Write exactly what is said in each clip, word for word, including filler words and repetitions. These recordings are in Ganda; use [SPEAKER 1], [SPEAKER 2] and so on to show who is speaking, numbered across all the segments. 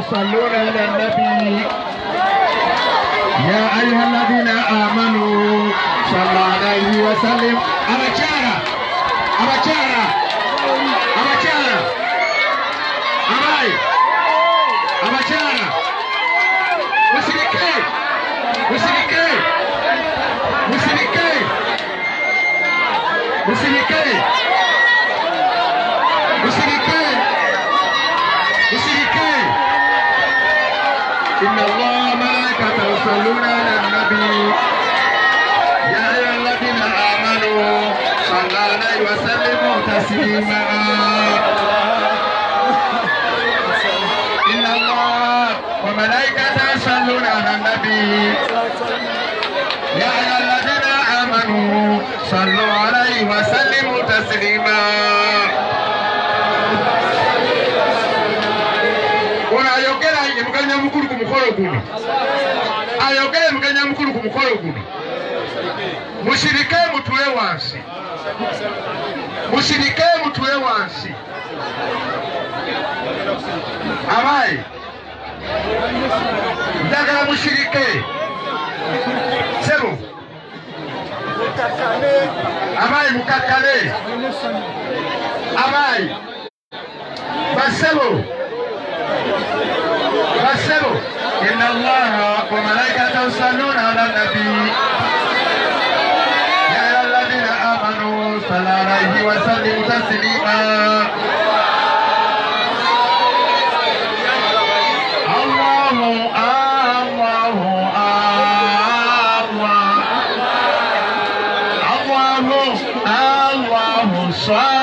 [SPEAKER 1] يصلون على النبي يا أيها الذين آمنوا صلى عليه وسلم. أبشارة أبشارة أبشارة أباي أبشارة مسلكي مسلكي مسلكي مسلكي مسلكي مسلكي إن الله ملائكته يصلون على النبي يا أيها الذين آمنوا صلى عليه وسلموا تسليما. إن الله وملائكته يصلون على النبي يا أيها الذين آمنوا صلوا عليه وسلموا تسليما. ayogera muganya mukuru ku mukolo guno ayogera muganya mukuru ku mukolo guno mushirike mutule wansi mushirike mutule wansi abaye ndagala mushirike sebo abaye mukakale abaye basebo basebo. إن الله وملائكته يصلون على النبي يا أيها الذين آمنوا صلوا عليه وسلموا تسليما. الله الله الله الله صلى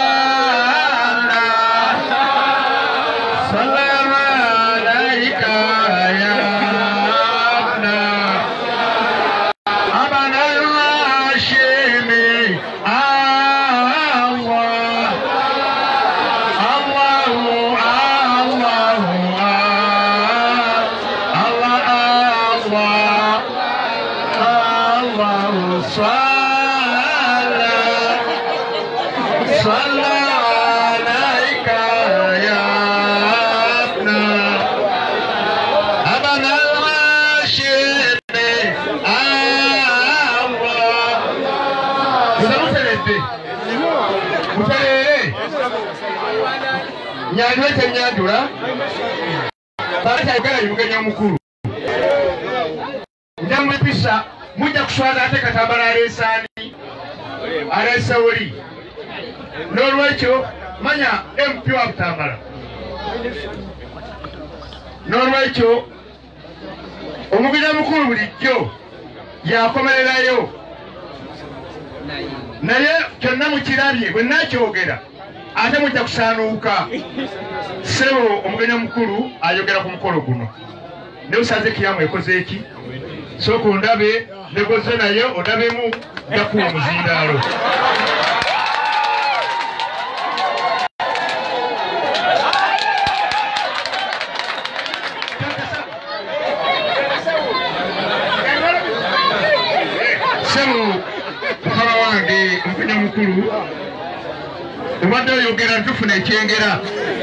[SPEAKER 1] nyandwete nyandura bata yogera yuganya mukuru ndamwe pisa mujja kuswala ate katambala alesani alesawuli n'olwekyo manya M P wa Butambala n'olwekyo omuganya mukuru bulijjo yakomererayo naye kyonna mukirabye bwe nakyogera ate mujja kusaanuuka sebo omuganya mukuru ayogera ku mukolo guno ne usanze kiyamu ekoze eki sooka ondabe negoze naye ondabemu gakuwa omuzindaalo sebo mukama wange omuganya mukuru obadde oyogera ntufuna ekyengera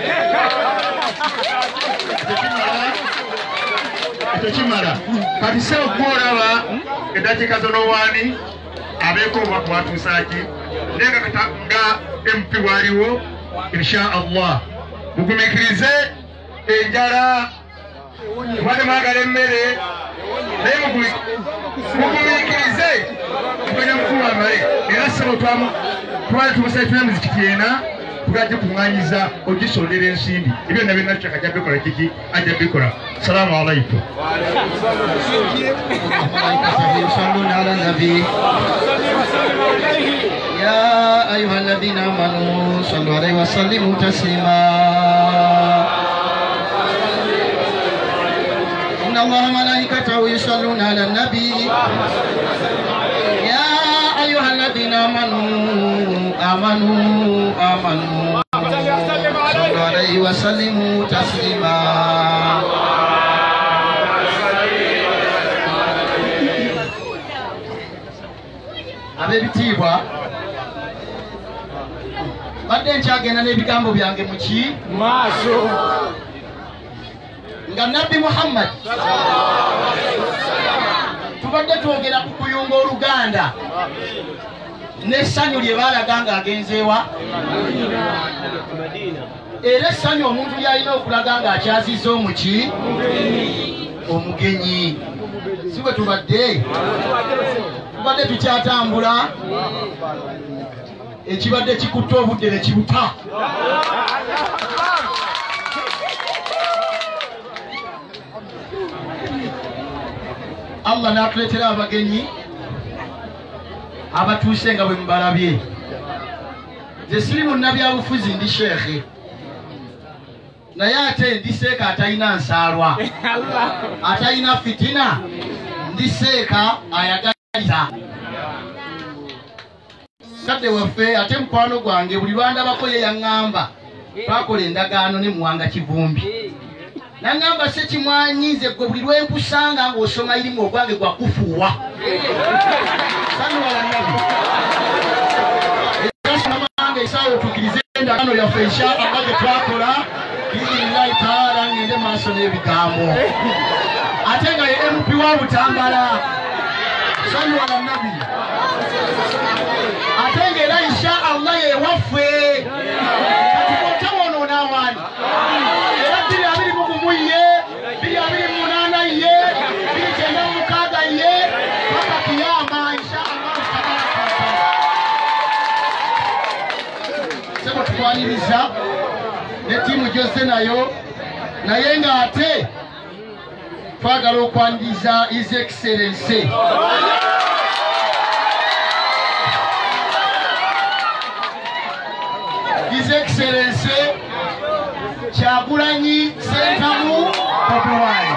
[SPEAKER 1] tekimala kati se okworaba eddakiika zonowaani abeeko obubaka bwatuusaaki naye nga M P waaliwo insha Allah mugumiikirize enjala obadde mwagala emmere naye mugumiikirize muganya mukulu amale era sebo twali tumusale tuna muzikiti ena tugajja kuŋŋaanyiza ogisondera ensimbi ebyo nabyo nakitaka ajja bikola kiki ajja bikola. Salaamu alaikum.
[SPEAKER 2] يصلون على النبي يا أيها الذين آمنوا صلوا عليه وسلموا تسليما. إن الله وملائكته يصلون على النبي يا أيها الذين آمنوا آمنوا آمنوا صلوا عليه وسلموا تسليما. abebitiibwa badde nkyagenda n'ebigambo byange muki maaso nga Nabbi Muhammad tubadde twogera ku kuyunga Oluganda n'essanyu lye baalaga ng'agenzeewa era essanyu omuntu lyalina okulaga ng'akyazizza omuki omugenyi si bwe tubadde tubadde tukyatambula ekibadde kikutte obudde ne kibuta Allah n'atuleetera abagenyi abatuuse nga bwe mubalabye. Nze siri munnabyabufuzi ndi sheekhe naye ate ndi seeka atalina nsaalwa atalina fitina ndi seeka ayagaliza kadde waffe ate mukwano gwange buli lwandabako ye yaŋŋamba twakola endagaano ne Muwanga Kivumbi naŋŋamba sekimwanyize gwe buli lwemkusanga ng'osoma irimu ogwange gwakufuuwa sanuwala nabi esamange esaawo otukirize endagaano yaffe insha Allah gye twakola biidhinillahi taala ngende maaso n'ebigambo ate nga ye M P wa Butambala sanuwala nabi ate ng'era insha Allah ye waffe kati bw'otawonoona awaani era bbiri abiri mu gumu ye bbiri abiri mu munaana ye bbiri kyenda mu mukaaga ye paka kiyama insha Allah sebo tukwaniriza ne ttiimu gyose nayo naye ng'ate twagala okwaniriza His Excellency His Excellency Kyagulanyi Ssentamu Bobi Wine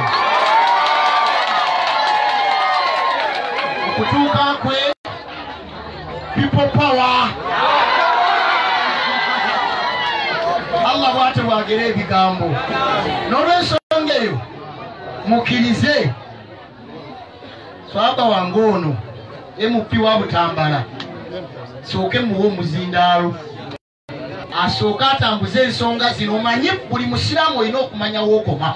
[SPEAKER 2] okutuuka kwe people power Allah bw'ate bwagera ebigambo n'olw'ensonga eyo mukkirize swaba wange ono M P wa Butambala sooke muwe omuzindaalo asooke atambuze ensonga zino omanyi buli musiraamu olina okumanya wookoma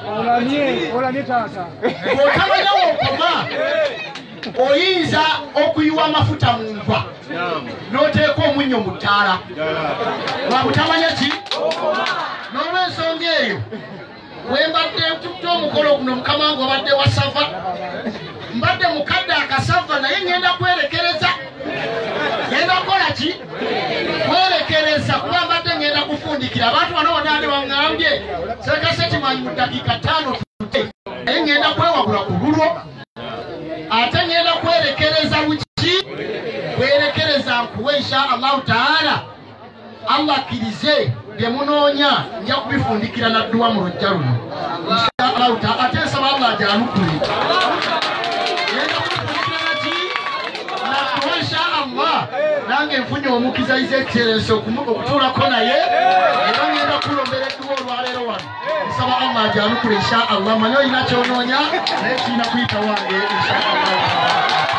[SPEAKER 2] bw'otamanya wookoma oyinza okuyiwa amafuta mu nva n'oteeka omunnyo mu ttaala lwabutamanya ki n'olw'ensonga eyo wembadde ntutte omukolo guno mukama wange obadde wasava mbadde mukadde akasava naye ngenda kwerekereza ngenda kukola ki kwerekereza kuba mbadde ngenda kufundikira abantu bano bonna ate baŋŋambye sekase kimanyi mu dakiika ttaano tutte naye ngenda kwewagula ku lulwo ate ngenda kwerekereza buki kwerekereza nkuwe insha Allahu taala Allah akkirize bye munoonya nja kubifundikira nadduwa mu lujja luno insha Allahu taala ate nsaba Allah ajanukule nange nfunye omukiza His Excellency okutuulako naye era ngenda kulombera edduwa olwaleero wano nsaba Allah ajanukule insha Allah manye olina kyonoonya naye kirina kuyita wange insha Allah.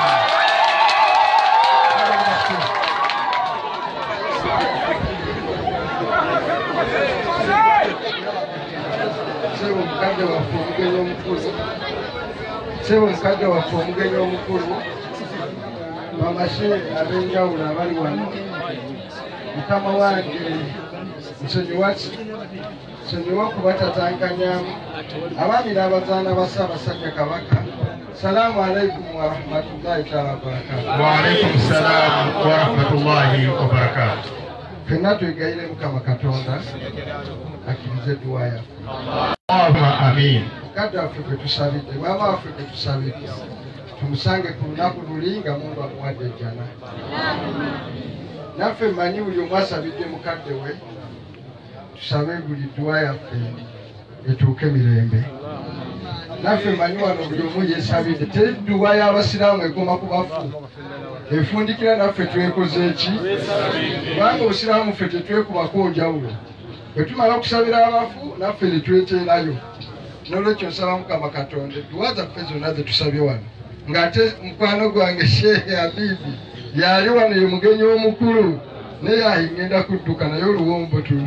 [SPEAKER 3] Sebo mukadde waffe omugenyi omukulu bamashe ab'enjawulo abali wano mukama wange nsonyiwa nsonyiwa kubatatanganya abaami n'abazaana ba Ssaabasajja Kabaka. Salaamu alaikum wa rahmatullahi taala wa barakatuh.
[SPEAKER 1] Wa alaikum salaam wa rahmatullahi wa barakatuh.
[SPEAKER 3] Fenna twegayire Mukama Katonda akkirize dduwa yaffe.
[SPEAKER 1] Allahumma amin.
[SPEAKER 3] Mukadde waffe gwe tusabidde maama waffe gwe tusabidde tumusange ku lunaku luli nga Mungu amuwadde ejjana. Naffe mmanyi buli omu asabidde mukadde we tusabe buli dduwa yaffe etuuke mirembe. Naffe mmanyi wano buli omu yeesabidde teri dduwa y'abasiraamu egoma ku bafu efundikira naffe twekoze eki kubanga obusiraamu ffe tetwekubako njawulo bwe tumala okusabira abafu naffe ne tweteerayo. N'olwekyo nsaba Mukama Katonda edduwa zaffe zonna ze tusabye wano ng'ate mukwano gwange Sheikh Habibi yali wano ye mugenyi omukulu naye ayingenda kudduka naye oluwombo tuno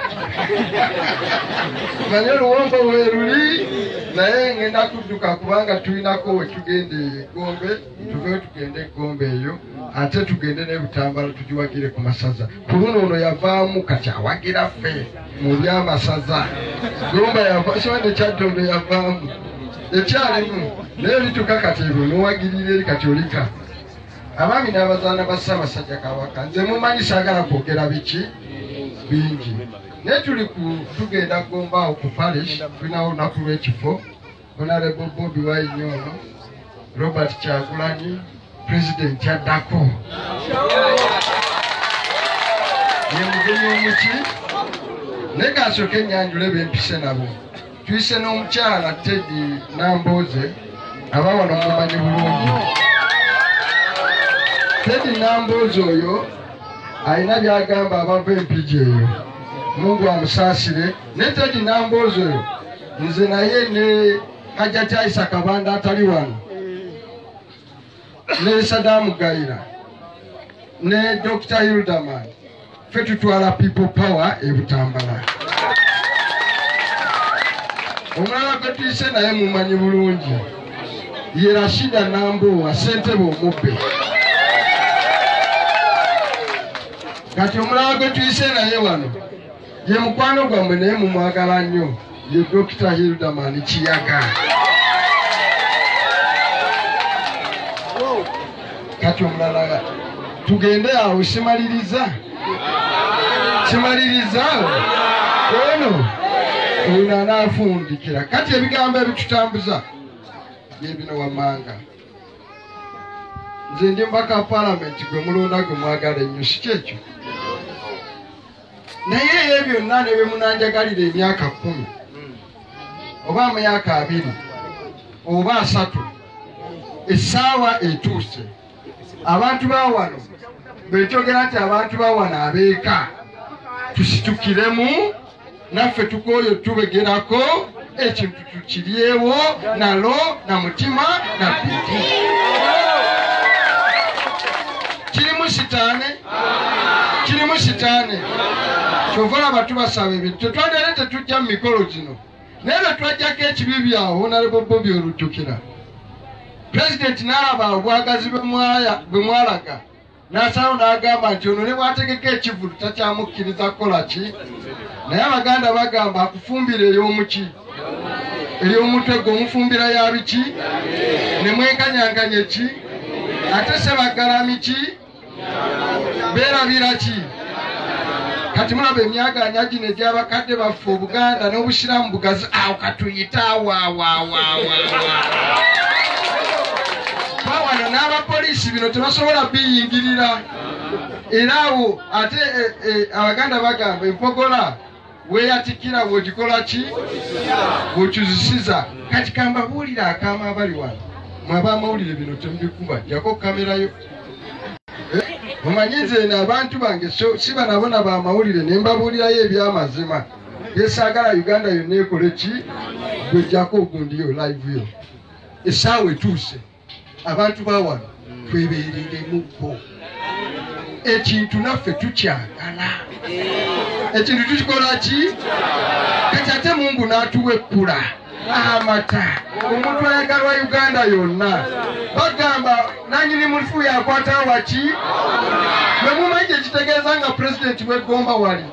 [SPEAKER 3] manye oluwombo weeruli naye ngenda kudduka kubanga tulinako we tugende egombe tuve tugende egombe eyo ate tugende n'ebutambala tugiwagire ku masaza ku luno ono yavaamu kati awagira ffe mu byamasaza gomba yavasibane kyaddondo yavaamu ekyalimu naye lituka kati ebyo n'owagirira eri kati olika abaami n'abazaana ba Ssaabasajja Kabaka nze mumanyi saagala kwogera biki bingi naye tuli tugenda Gomba awo ku parish tulinawo olunaku lw'ekifo Honorable Bobi Wine ono Robert Kyagulanyi President addako ye mugenyi omuki naye kasooke enyanjule bempise nabo tuyise n'omukyala Teddy Nambooze aba wano mumanyi bulungi Teddy Nambooze oyo alina byagamba abava empigi eyo Mungu amusaasire ne Teddy Nambooze oyo nze naye ne Hajjati Aisha Kabanda atali wano ne Sadamu Gaira ne Doctor Hildaman ffe tutwala People Power e Butambala omulala gwe tuyise naye mumanyi bulungi ye Rashida Nambowa ssentebe omubbe kati omulala gwe tuyise naye wano ye mukwano gwammwe naye mumwagala nnyo ye Doctor Hildaman Kiyaga kati omulala tugende awo simaliriza simaliriza ono ono anaafundikira kati ebigambo ebitutambuza byebino wammanga nze ndi mbaka palamenti gwe mulonda gwe mwagala ennyo si kyekyo naye ebyo byonna ne bye munanjagalira emyaka kkumi oba amyaka abiri oba asatu essaawa etuuse abantu ba wano bekyogera nti abantu ba wano abeeka tusitukiremu naffe tukooyo tubegerako ekintu tukiryewo nalo na mutima na bbiti kirimu sitaane kirimu sitaane kyova olaba tubasaba ebintu tetwandere tetujja mu mikolo gino naye bwe twajjako ekibi byawo Honorable Bobi Olujjukira President n'alaba obwagazi bwe mwalaga n'asalawo n'agamba nti ono ne bw'ategeka ekivulu takyamukkiriza kukola ki naye Abaganda bagamba akufumbira ey'omuki ery'omutwe gwe omufumbira ya biki ne mwenkanyanganya ki ate sebagalami ki beerabira ki kati mulaba emyaganya gino egy'abakadde baffe Obuganda n'Obusiraamu bugazi awo katuyita awaawaawaawa wano n'abapoliisi bino tebasobola biyingirira era awo ate Abaganda bagamba empogola weeyatikira wogikola ki wokyuzisiza kati kambabuulira akaama abali wano mwaba amawulire bino temubikuba jako kamerayo omanyi nze eno abantu bange si banabona bamawulire ne mbabuulirayo ebyamazima yesaagala Uganda yonna ekole ki gwejjako ogundiyo live yo essaawa etuuse abantu ba wano twebeereremukko ekintu naffe tukyagala ekintu tukikola ki kati ate Mungu n'atuwa ekkula amata omuntu ayagalwa Uganda yonna bagamba nanyini mufu yakwata waki mwe mumanyi ekitegeeza nga President w'eggomba wali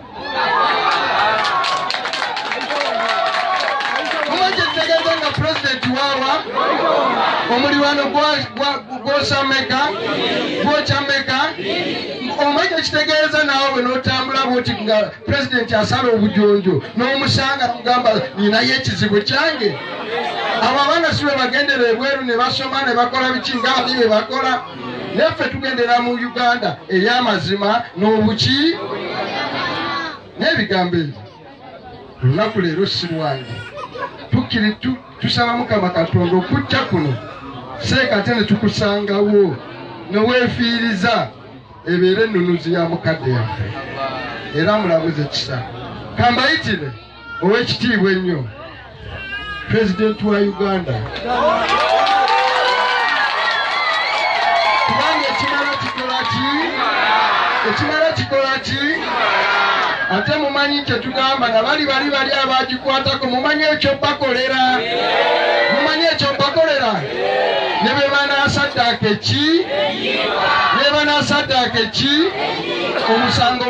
[SPEAKER 3] mumanyi ekitegeeza nga President wawa omulirwano gwosameka gwokyameka omumanyi ekitegeeza naawe bwe n'otambula bwoti nga President asala obujonjo n'omusanga n'omugamba ninayo ekizibu kyange abo abaana si bwe bagendera ebweru ne basoma ne bakola biki ngaabi bwe bakola neffe tugendera mu Uganda ey'amazima n'obuki n'ebigambo ebyo olunaku leero si lwange tukiri tusaba Mukama Katonda okujja kuno seeka ate ne tukusangawo ne weefiiriza ebeere ennunuzi ya mukadde yaffe era mulamuze kisa kambayitire ow'ekitiibwa ennyo President wa Uganda kubanga ekimala kikola ki ekimala kikola ki ate mumanyi kyetugamba nga bali bali bali abagikwatako mumanyi ekyo bakolera mumanyi ekyo bakolera ne bwe banaasaddaaka eki ne banaasaddaaka eki omusango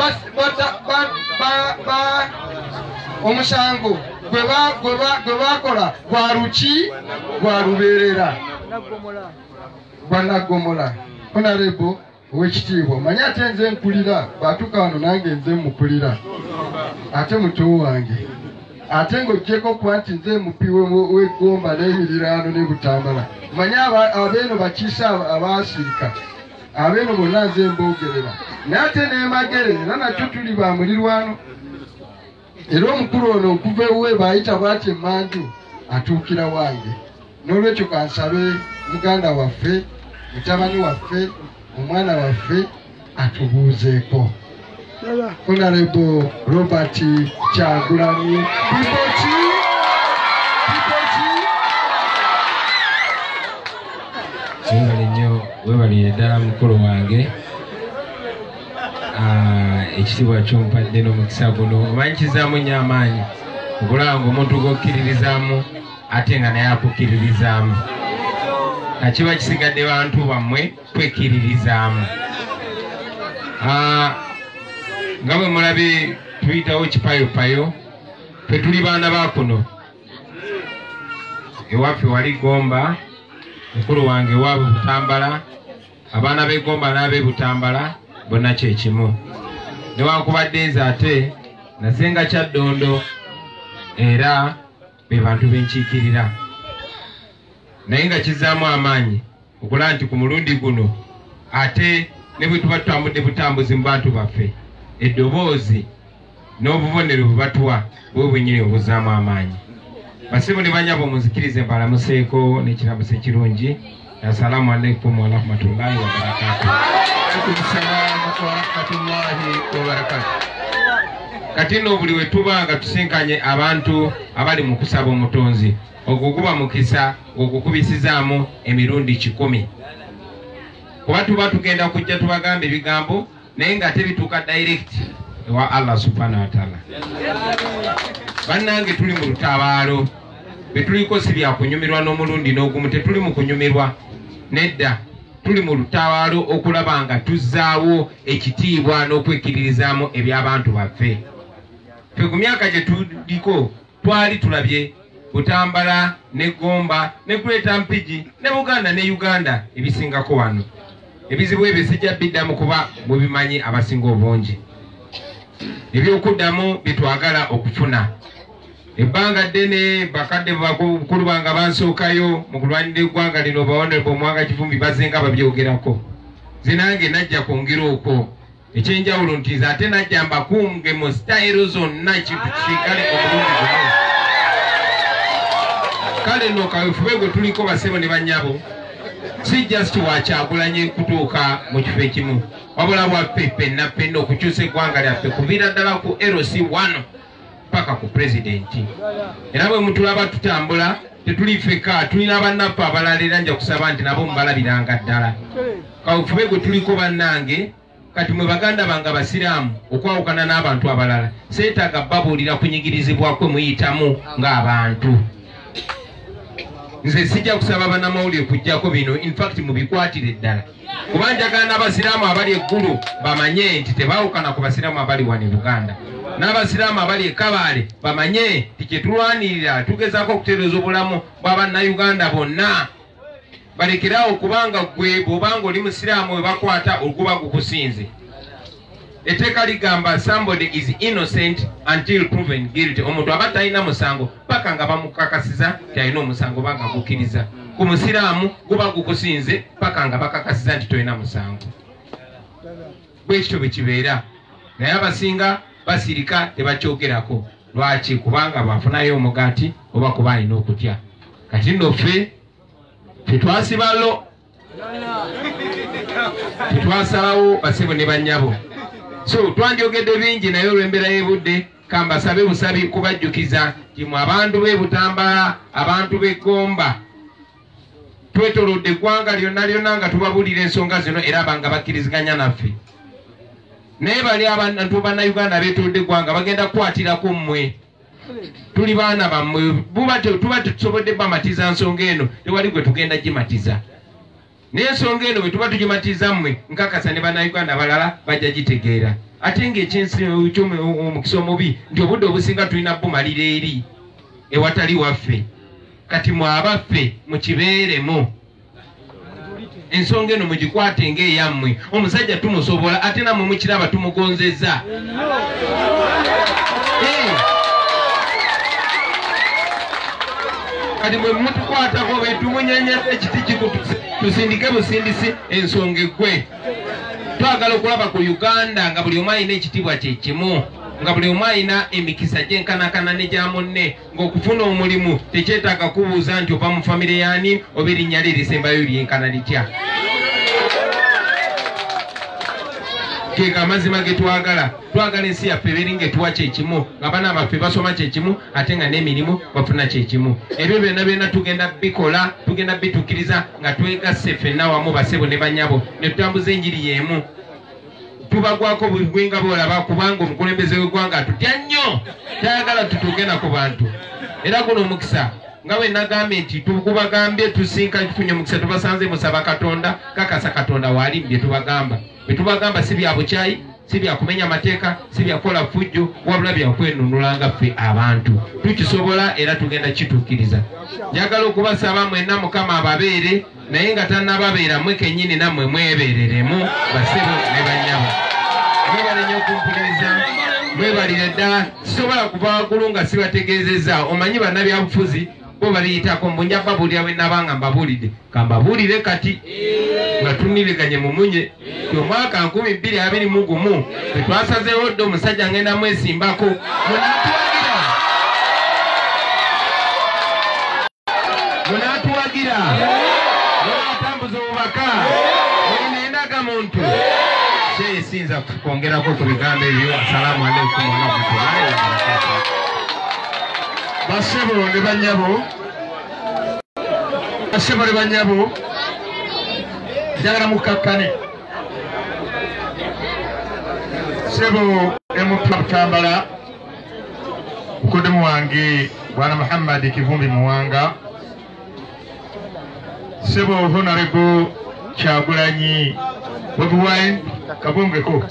[SPEAKER 3] omusango gwe bakola gwa luki gwa lubeerera gwa naggomola. Honorable owekitiibwa omanyi ate nze nkulira batuuka wano nange nze mukulira ate muto wange ate ng'oggyeko okuba nti nze mupi w'eggomba n'emiriraano ne Butambala manyi abeeno bakiise abaasirika abeeno bonna nze mboogerera naye ate n'emagere era nakyo tuli ba mulirwano era omukulu ono okuva ewe baayita bwati emmanju atuukira wange n'olwekyo kansabe muganda waffe mutabani waffe omwana waffe atubuuzeeko. Honorable Robert Kyagulanyi Pipoki Pipoki
[SPEAKER 4] webale nnyo webalire ddala mukulu wange ekitiibwa kyompadde n'omukisa guno omanyi kizaamu nnyo amaanyi okulaba ng'omuntu g'okkiririzaamu ate nga naye akukkiririzaamu kiba kisigadde bantu bammwe kwekkiririzaamu. nga bwe mulabe tuyitawo kipayopayo fe tuli baana ba kuno ewaffe wali Gomba mukulu wange waabwe Butambala abaana b'e Gomba n'ab'e Butambala bonna kyekimu newankubadde nze ate nasenga Kyaddondo era be bantu benkiikirira naye nga kizaamu amaanyi okulaba nti ku mulundi guno ate ne bwe tuba tutambudde butambuzi mu bantu baffe eddoboozi n'obubonero bwe batuwa bwe bwennyini obuzaamu amaanyi. Basibu ne banyabo muzikirize mbalamuseeko n'ekiramuso ekirungi. Assalamu alaikum wa rahmatullahi wa barakatuh. Kati nno buli we tuba nga tusinkanye abantu abali mu kusaba omutonzi ogwo guba mukisa ogukubisizaamu emirundi kikumi. Kuba tuba tugenda kujja tubagamba ebigambo naye nga tebituuka direct ewa Allah subhanahu wa ta'ala. Bannange tuli mu lutabaalo betuliko si bya kunyumirwa n'omulundi n'ogumu tetuli mu kunyumirwa nedda tuli mu lutabaalo okulaba nga tuzzaawo ekitiibwa n'okwekiririzaamu eby'abantu baffe. Ffe ku myaka gye tuliko twali tulabye Butambala ne Gomba ne Greater Mpigi ne Buganda ne Uganda ebisingako wano. Ebizibu ebyo sijja biddamu kuba mubimanyi abasinga obungi. Ebyokuddamu bitwagala okufuna. Ebbanga ddene bakadde bakulu banga bansookayo mu kulwanira eggwanga lino Honorable Mwanga Kivumbi bazenga babyogerako. Nze nange najja kwongera okwo. Ekyenjawulo nti nze ate najja mbakunge mu sitayiro zonna ekintu kisigale omulundi gumu. Kale nno kaweefube gwe tuliko basebo ne bannyabo si just wa Kyagulanyi kutuuka mu kifo ekimu wabula bwaffe ffenna ffenna okukyusa eggwanga lyaffe kuviira ddala ku L C one paka ku pulezidenti. Era bwe mutulaba tutambula tetuli ffeka tulina bannaffe abalala era nja kusaba nti nabo mubalabiranga ddala. Kaweefube gwe tuliko bannange kati mwe baganda bange Abasiraamu okwawukana n'abantu abalala seetaaga babuulira kunyigirizibwa kwe muyitamu ng'abantu. Nze sijja kusaba bannamawulire kujjako bino in fact mubikwatire ddala kuba njagala n'Abasiraamu abali eggulu bamanye nti tebaawukana ku Basiraamu abali wano e Buganda n'Abasiraamu abali e Kabale bamanye nti kyetulwanirira tugezaako okutereeza obulamu bw'Abannayuganda bonna. Balekerawo kubanga gwe bw'obanga oli Musiraamu we bakwata oguba gukusinze. Etteeka ligamba somebody is innocent until proven guilty. Omuntu aba talina musango paka nga bamukakasiza nti alina omusango banga gukkiriza. Ku Musiraamu guba gukusinze paka nga bakakasiza nti tolina musango. Bwe kityo bwe kibeera. Naye abasinga basirika tebakyogerako. Lwaki? Kubanga bafunayo omugaati oba kuba alina okutya. Kati nno ffe tetwasibalo tetwasalawo basebo ne bannyabo. So twanjogedde bingi naye olw'embeera y'ebudde kambasabe busabi kubajjukiza nti mu abantu b'e Butambala abantu b'e Gomba twetolodde eggwanga lyonna lyonna nga tubabuulira ensonga zino era banga bakkiriziganya naffe. naye bali abantu bannayuganda beetolodde eggwanga bagenda kukwatirako mmwe. Tuli baana bammwe, tuba tetusobodde bamatiza nsonga eno tewali gwe tugenda gimatiza. Naye ensonga eno bwe tuba tugimatiza mmwe nkakasa ne bannayuganda balala bajja gitegeera. Ate ng'ekyomukisa omubi nti obudde obusinga tulina bumalira eri ewatali waffe. Kati mwabaffe mukibeeremu. Ensonga eno mugikwate ng'eyammwe. Omusajja tumusobola ate nammwe mukiraba tumugonzezza. Kati bwe mutukwatako be tumunyenyeza ekiti kiku tusindike busindisi ensonga eggwe. Twagala okulaba ku Uganda nga buli omu alina ekitiibwa kye kimu, nga buli omu alina emikisa gy'enkanakana ne gya munne, ng'okufuna omulimu tekyetaaga kubuuza nti ova mu famire yaani oba erinnya lye lisembayo lyenkana litya. Kega amazima ge twagala. Twagala ensi yaffe ebeeri ng'etuwa kyekimu, nga baana baffe basoma kyekimu ate nga n'emirimu bafuna kyekimu. Ebyo byonna byonna tugenda bikola, tugenda bitukkiriza nga twegasse ffenna wamu basebo ne bannyabo ne tutambuza enjiri y'emu. Tubagwako buli nga boolaba kubanga omukulembeze w'eggwanga atutya nnyo, tayagala tutuuke na ku bantu. Era guno omukisa nga bwe nagambye nti tukubagambye tusinka tufunye omukisa tubasanze musaba Katonda, kakasa Katonda waali bye tubagamba. Bwe tubagamba si bya bukyayi, si bya kumenya mateeka, si bya kukola fujjo, wabula bya kwenunulanga ffe abantu. Tukisobola era tugenda kituukiriza. Njagala okubasaba mwenna Mukama ababeere, naye nga tannababeera mmwe kennyini nammwe mwebeereremu basebo ne bannyabo. Mwebale nnyo okumpuliriza, mwebalire ddala. Sisobola kuva waggulu nga sibategeezezza. Omanyi bannabyabufuzi bo babiyitako mbunja babuulira bwe nabanga mbabuulidde. Ka mbabuulire kati nga tuniriganye mu munye. Omwaka nkumi bbiri abiri mu gumu bwe twasazeewo dde omusajja ngenda mwesimbako. Munaatuwagira. Munaatuwagira. Munaatambuza obubaka. Mulina endagamuntu. Siyinza kwongerako ku bigambo ebyo. Assalaamu alaikum wa rahmatullahi wa barakatuh.
[SPEAKER 1] Basebo ne bannyabo, basebo ne bannyabo, njagala mukakkane. Sebo emutambala mukodemu wange Bwana Muhammad Kivumbi Muwanga. Sebo Honorable Kyagulanyi Bobi Wine Kabongeko.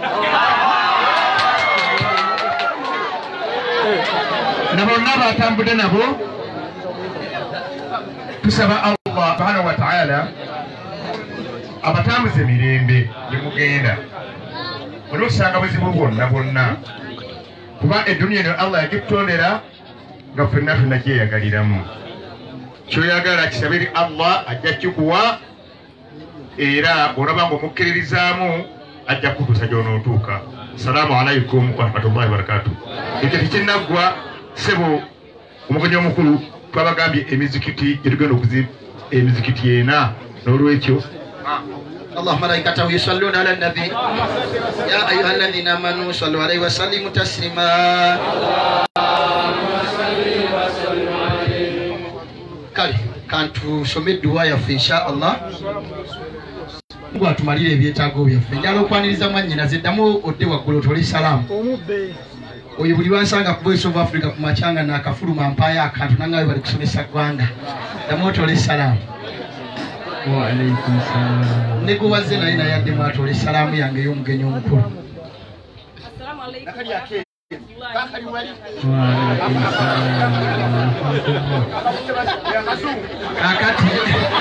[SPEAKER 1] Nabo nabo atambudde nabo tusaba Allah subhanahu wa ta'ala abatambuze emirembe gye mugenda. Buli osanga buzibu bwonna bwonna kuba eddunia eno Allah yagitondera nga ffenna ffenna gyeyagaliramu. Kyoyagala kisabe eri Allah ajja kikuwa era olaba ng'omukkiririzaamu ajja kutuusa gy'onootuuka. Assalamu alaikum wa rahmatullahi wa barakatuh. Ekyo tekinnaggwa sebo omugenyi omukulu twabagambye emizikiti gye tugenda okuzimba emizikiti ena n'olwekyo
[SPEAKER 2] اللهم ملائكته يصلون على النبي يا أيها الذين آمنوا صلوا عليه وسلموا تسليما. Kale kantusome edduwa yaffe insha Allah atumalire ebyetaago byaffe. Njala okwaniriza mwannyinaze ddamu odde waggulu otole salaamu. Oyo buli wansanga ku Voice of Africa ku makyanga n'akafuluma mpaayo akantu nangawe bali kusomesa ggwanga. Ddamu otole salaamu. Wa alaikum salaam. Negubaze naye naye addemu atole salaamu yange y'omugenyi omukulu. Assalamu alaikum. Kakati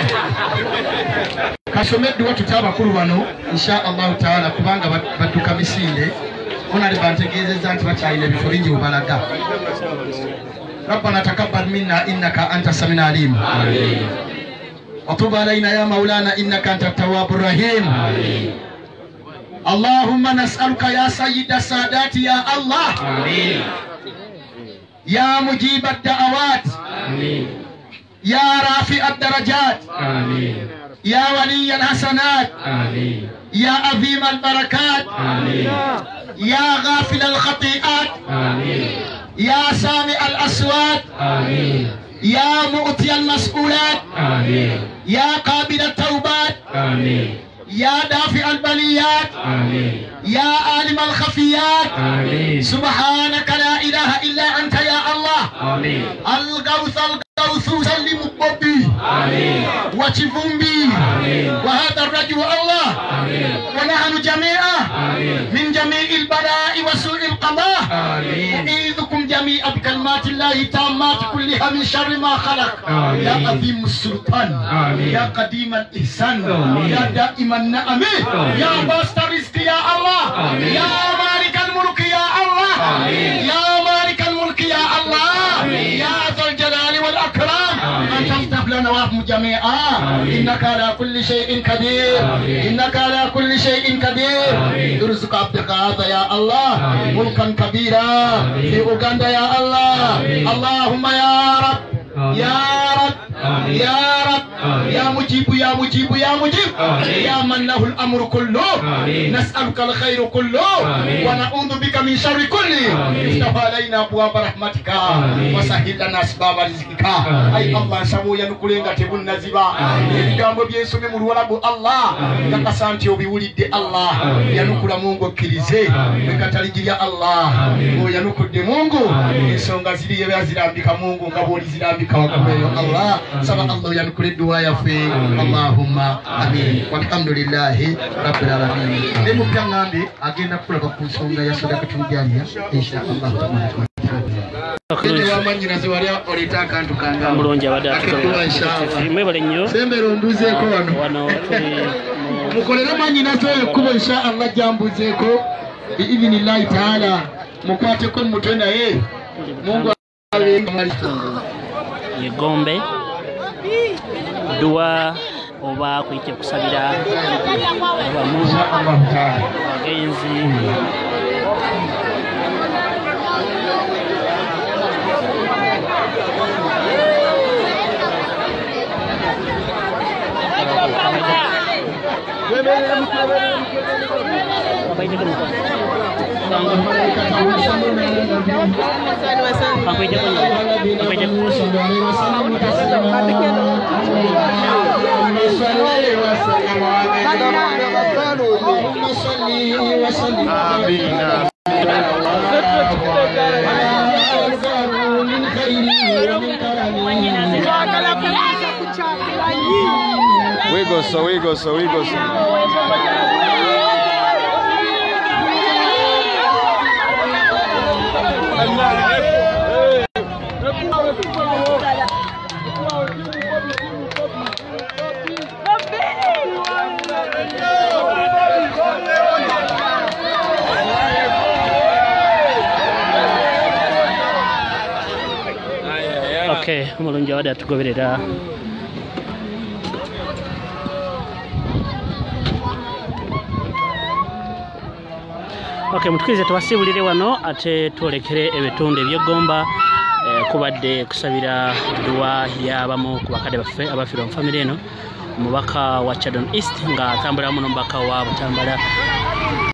[SPEAKER 2] kasomeddwa tutya abakulu bano insha Allahu taala kubanga badduka misinde ona libantegeezezza nti bakyalina ebifo bingi webalaga. Rabbana takabbal minna innaka anta samina alim. وتب علينا يا مولانا إنك أنت التواب الرحيم. اللهم نسألك يا سيد السادات يا الله آمين. يا مجيب الدعوات آمين. يا رافع الدرجات آمين. يا ولي الحسنات آمين. يا عظيم البركات آمين. يا غافل الخطيئات آمين. يا سامع الأصوات آمين. يا مؤتي المسؤولات آمين. يا قابل التوبات آمين. يا دافع البليات يا عالم الخفيات سبحانك لا إله إلا أنت يا الله الغوث الغوث سلم ببي وشفنبي وهذا الرجل الله ونحن جميعا من جميع البلاء وسوء القضاء أعيذكم جميعا بكلمات الله التامات كلها من شر ما خلق يا عظيم السلطان يا قديم الإحسان يا دائم النعم يا باسط الرزق يا الله يا مالك الملك يا الله يا مالك الملك يا الله يا ذا الجلال والأكرام أن تفتح لنا وهم جميعا إنك على كل شيء قدير إنك على كل شيء قدير ارزق عبدك هذا يا الله ملكا كبيرا في أوغندا يا الله اللهم يا رب يا رب يا رب يا مجيب يا مجيب يا مجيب يا من له الأمر كله نسألك الخير كله ونعوذ بك من شر كله افتح علينا أبواب رحمتك وسهل لنا أسباب رزقك أي الله سمو ينقلين تبون نزبا يجامو بيسومي مرولاب الله نكسانتي وبيولد الله ينقل مونغو كريزي نكتالجي الله وينقل دي مونغو يسونغ زيري يزيرambika مونغو ngaboli zirambika wakabeyo Allah sama Allah yanukule dua yafe Allahumma amin walhamdulillahi rabbil alamin demu kangambi agenda kulaba ku nsonga ya sadaka tujanya insha Allah taala wamanyi naziwali olitaka ntukanga mulonja badatu mwebale nnyo sembero nduzeko wano wano mukolera manyi nazo kubo insha Allah jambuzeko bi idhnillahi taala mukwate ko mutena ye Mungu Yegombe dua oba kuyite kusabira abamuza abagenzi
[SPEAKER 5] We go so we go so we go so
[SPEAKER 6] Okay, mulungi wada tugoberera Okay, mutukirize tubasibulire wano ate twolekere ebitundu ebyegomba eh, kubadde kusabira dua yabamu ku bakadde baffe abafira mu family eno omubaka wa Chadon East nga atambula muno mbaka wa Butambala